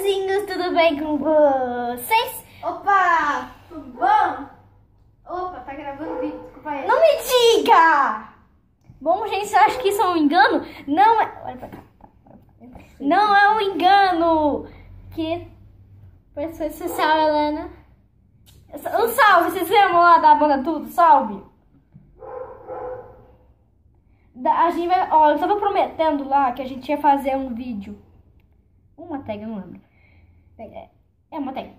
amorzinhos, tudo bem com vocês? Opa, tudo bom? Opa, tá gravando vídeo, desculpa aí. Não me diga! Bom, gente, você acha que isso é um engano? Não é... Olha pra cá. Não é um engano! Que... Pessoa especial, Helena. Um salve, vocês lembram lá da banda Tudo? Salve! A gente vai... Ó, eu tava prometendo lá que a gente ia fazer um vídeo. Uma tag, eu não lembro. É uma tag.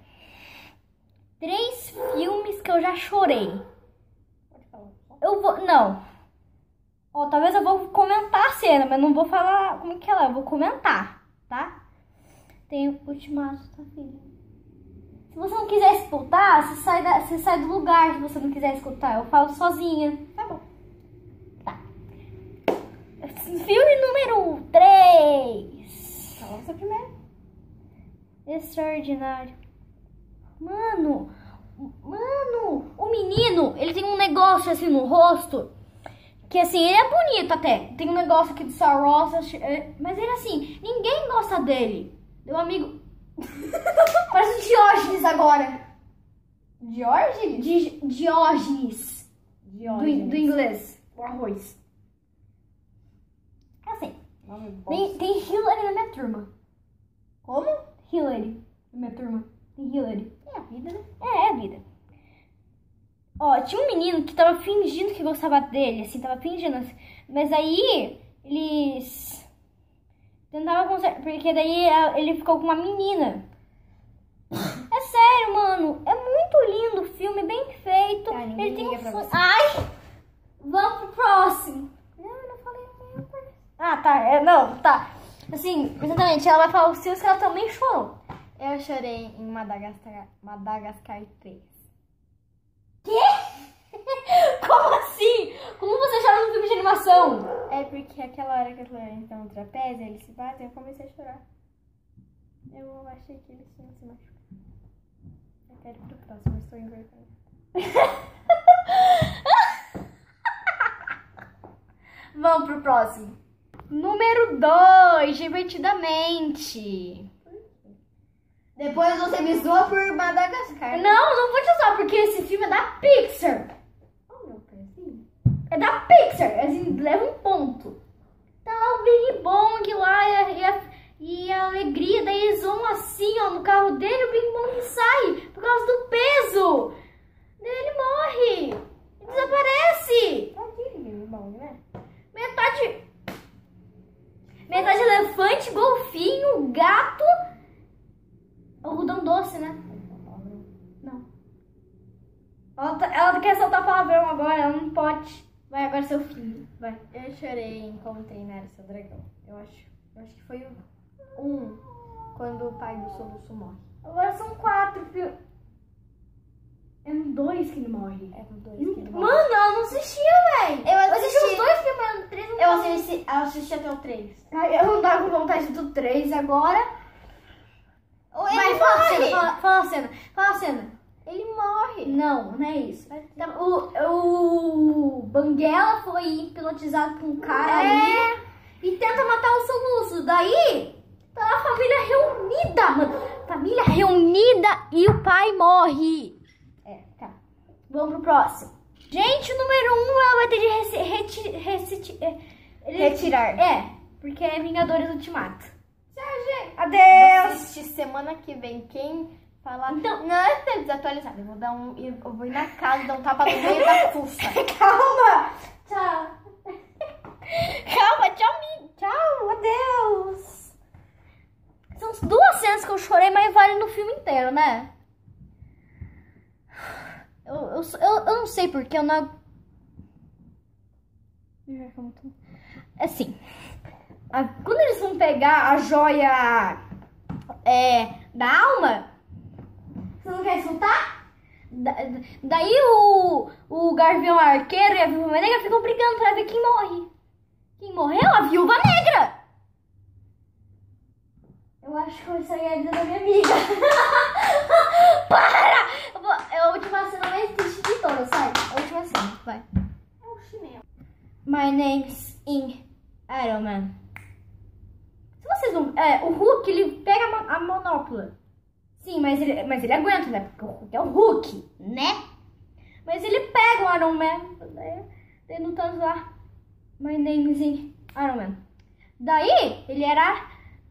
3 filmes que eu já chorei. Eu vou... Não. Ó, talvez eu vou comentar a cena, mas não vou falar como que ela é. Eu vou comentar, tá? Tem o Ultimato, tá, filha? Se você não quiser escutar, você sai do lugar se você não quiser escutar. Eu falo sozinha. Tá bom. Tá. Filme número 3. Fala você primeiro. Extraordinário. Mano, o menino, ele tem um negócio assim no rosto, que assim, ele é bonito até. Tem um negócio aqui do Star Wars, mas ele assim, ninguém gosta dele. Meu amigo... Parece o Diógenes agora. Diógenes? Diógenes. Do inglês. O arroz. É assim. Tem Hillary na minha turma. Como? Hillary na minha turma. Tem Hillary. É a vida, né? É a vida. Ó, tinha um menino que tava fingindo que gostava dele, assim, tava fingindo assim. Mas aí, eles tentavam consertar, porque daí ele ficou com uma menina. É sério, mano, é muito lindo o filme, bem feito. Tá, ele tem um... você. Ai! Vamos pro próximo. Não, eu não falei nada. Ah, tá, não, tá. Assim, exatamente, ela vai falar os seus que ela também chorou. Eu chorei em Madagascar 3. Quê? Como assim? Como você chora num filme de animação? É porque aquela hora que as leões estão no trapézio, eles se batem, eu comecei a chorar. Eu achei que eles tinham se machucado. Eu quero ir pro próximo, eu estou envergonhada. Vamos pro próximo. Número 2, Divertidamente. Depois você me zoa por Madagascar. Não vou te usar, porque esse filme é da Pixar. Oh, meu pezinho. É da Pixar, assim, leva um ponto. Tá lá o Bing Bong lá e a alegria, daí eles vão assim, ó, no carro dele, o Bing Bong sai por causa do peso. Daí ele morre, desaparece. Tadinho, bom, né? Metade elefante, golfinho, gato, algodão doce, né? Não. Ela quer soltar palavrão agora, ela não pode. Vai, agora é seu filho, vai. Eu chorei em Como Treinar Seu Dragão. Eu acho que foi o 1, quando o pai do Soluço morre. Agora são 4 filmes. É no 2 que ele morre. É no 2 que ele morre. Mano, ela não assistia, velho. Eu assisti os 2 filmes, mas no 3 não. Eu assisti até o 3. Eu não tava com vontade do 3 agora. Ele Vai, morre. fala a cena. Ele morre. Não é isso. O Banguela foi hipnotizado por um cara ali e tenta matar o Soluço. Daí, tá a família reunida, mano. Família reunida e o pai morre. Tá. Vamos pro próximo. Gente, o número 1 ela vai ter de Retirar. Porque é Vingadores Ultimato. Tchau, gente. Adeus. Vou assistir semana que vem. Quem falar... Então- Não, é desatualizado. Eu vou ir na casa, dar um tapa no meio da fuça. Calma. Tchau. Calma, tchau, adeus. São 2 cenas que eu chorei, mas vale no filme inteiro, né? Eu não sei porque eu não... Assim, quando eles vão pegar a joia da alma, você não quer escutar? Daí o Gavião Arqueiro e a Viúva Negra ficam brigando pra ver quem morre. Quem morreu? A Viúva Negra! Eu acho que eu saí a vida da minha amiga. Para! É a última cena mais triste de todas, sai. A última cena, vai. É o chinelo. My name's Iron Man. Se vocês não... o Hulk, ele pega a manopla. Sim, mas ele aguenta, né? Porque o Hulk é o Hulk, né? Mas ele pega o Iron Man. Daí no tanto lá. My name is Iron Man. Daí, ele era...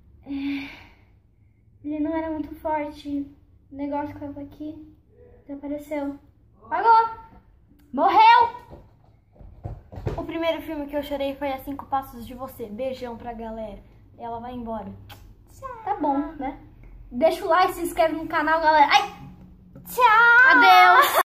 Ele não era muito forte. O negócio que tava aqui desapareceu. Apagou. Morreu. O primeiro filme que eu chorei foi A 5 Passos de Você. Beijão pra galera. Ela vai embora. Tá bom, né? Deixa o like, se inscreve no canal, galera. Ai! Tchau! Adeus!